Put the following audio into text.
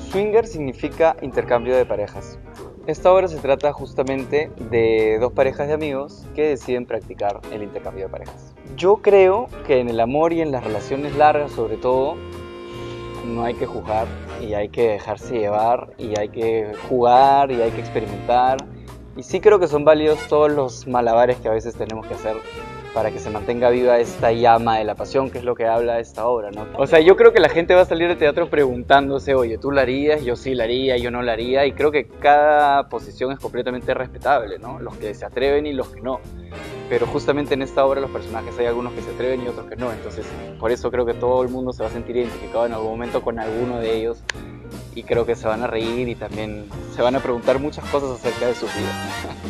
Swinger significa intercambio de parejas. Esta obra se trata justamente de dos parejas de amigos que deciden practicar el intercambio de parejas. Yo creo que en el amor y en las relaciones largas, sobre todo, no hay que juzgar y hay que dejarse llevar y hay que jugar y hay que experimentar. Y sí creo que son válidos todos los malabares que a veces tenemos que hacer para que se mantenga viva esta llama de la pasión, que es lo que habla esta obra, ¿no? O sea, yo creo que la gente va a salir del teatro preguntándose, oye, ¿tú la harías? Yo sí la haría, yo no la haría, y creo que cada posición es completamente respetable, ¿no? Los que se atreven y los que no. Pero justamente en esta obra los personajes hay algunos que se atreven y otros que no, entonces por eso creo que todo el mundo se va a sentir identificado en algún momento con alguno de ellos y creo que se van a reír y también se van a preguntar muchas cosas acerca de sus vidas.